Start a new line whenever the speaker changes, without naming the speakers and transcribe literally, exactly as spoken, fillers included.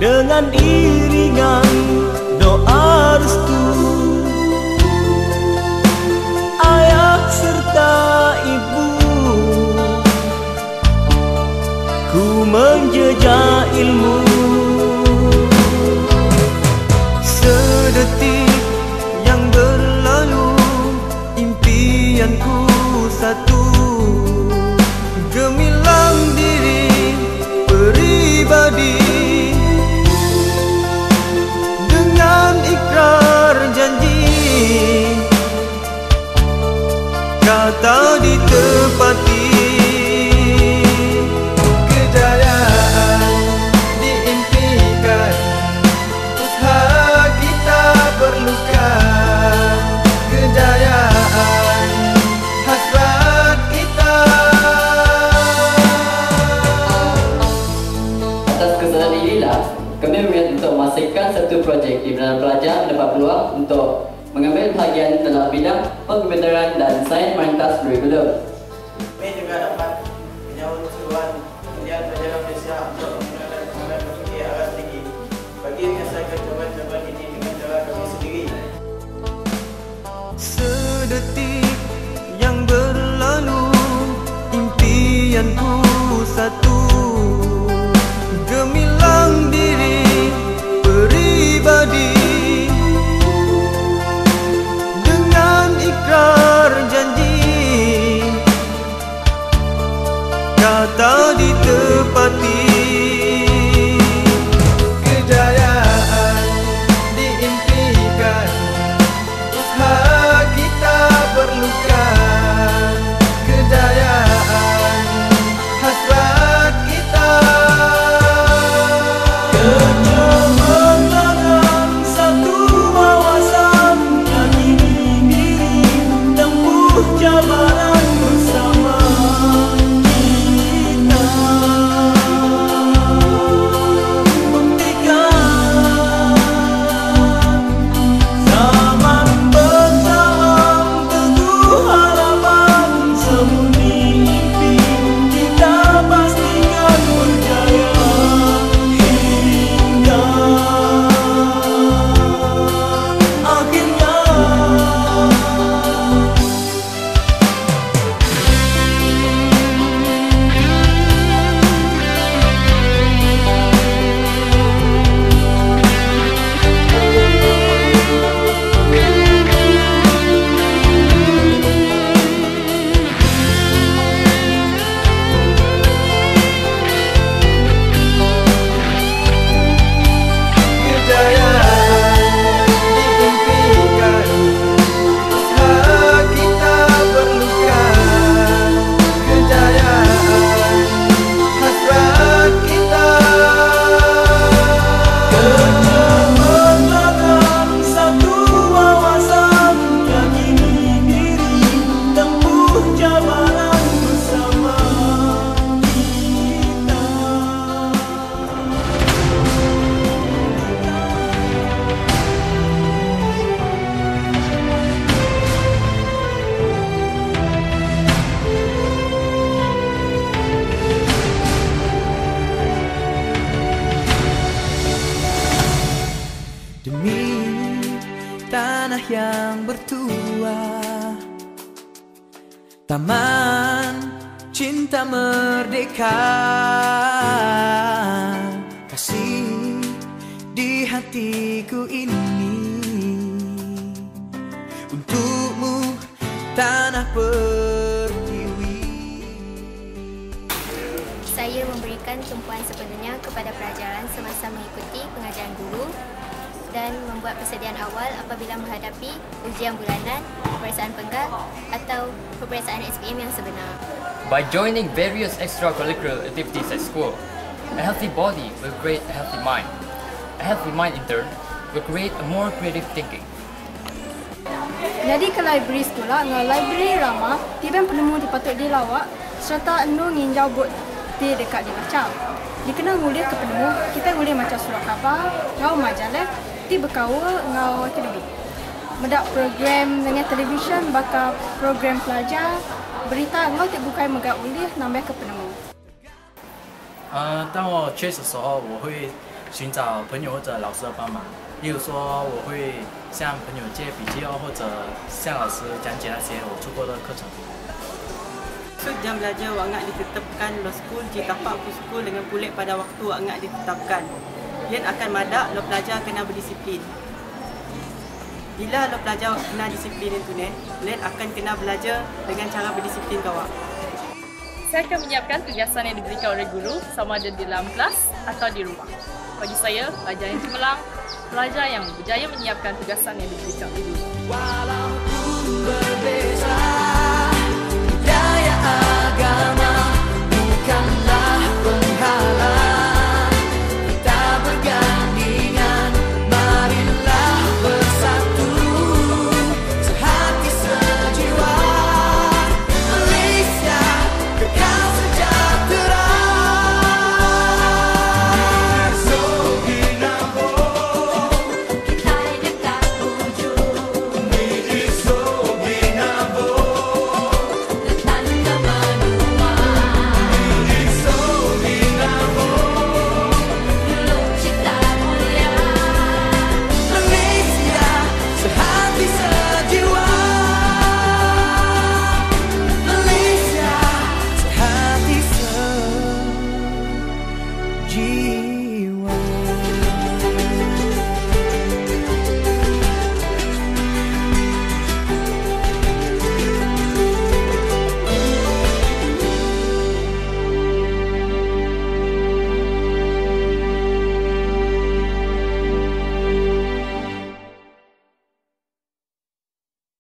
dengan iringan doa restu ayah serta ibu. Ku menjejak ilmu, sedetik yang berlalu impianku satu, gemilang diri pribadi dengan ikrar janji, kata ditepati. Kejayaan diimpikan, usaha kita perlukan. Kejayaan hasrat kita.
Atas kesenangan inilah kami berniat untuk memastikan satu projek di mana pelajar mendapat peluang untuk mengambil bahagian dalam bidang pengkomputaran dan sains merentas kurikulum.
Kami juga dapat menyambut seruan Kementerian Pelajaran Malaysia untuk menggunakan penggunaan teknologi aras tinggi bagi menyelesaikan cabaran-cabaran ini dengan cara kami sendiri.
Sedetik yang berlalu impianku satu, gemilang diri pribadi dengan ikrar janji, kata ditepati. Kejayaan diimpikan, usaha kita perlukan. Kejayaan hasrat kita. Kecemerlangan satu wawasan yang ingin diri tempuh cabaran bersama kita. Buktikan zaman bersalam teguh harapan, sembunyi impi kita pastikan berjaya hingga akhirnya. Kejayaan diimpikan, usaha kita perlukan. Kejayaan hasrat kita. Kecemerlangan satu wawasan yang ingin diri tempuh cabaran bersama kita. Demi tanah yang bertuah, taman cinta merdeka, kasih di hatiku ini untukmu tanah pertiwi.
Saya memberikan tumpuan sepenuhnya kepada pelajaran semasa mengikuti pengajaran guru dan membuat persediaan awal apabila menghadapi ujian bulanan, peperiksaan penggal atau peperiksaan S P M yang sebenar.
By joining various extracurricular activities at school, a healthy body will create a healthy mind. A healthy mind in turn will create a more creative thinking.
Jadi ke library sekolah, dengan library ramah, tiban penemu dipatut dilawak serta enu nginjau bot di dekat dibaca. Dikenal mulia ke penemu, kita boleh macam surat khabar, ngau majalah, ti berkawa ngau akademik. Medak program dengan televisyen bakal program pelajar, berita ngau ti bukai megak boleh nambah ke penemu.
呃，当我缺的时候，我会寻找朋友或者老师的帮忙。例如说，我会向朋友借笔记哦，或者向老师讲解那些我做过的课程。
So, jam belajar wak ngak ditetapkan lo skul di tapak ku skul dengan pulik pada waktu wak ngak ditetapkan. Yen akan madak lo pelajar kena berdisiplin. Bila lo pelajar kena disiplin itu ne, len akan kena belajar dengan cara berdisiplin kawak.
Saya akan menyiapkan tugasan yang diberikan oleh guru sama ada di dalam kelas atau di rumah. Bagi saya, pelajar yang cemerlang, pelajar yang berjaya menyiapkan tugasan yang diberikan oleh guru.
Walaupun berbeza.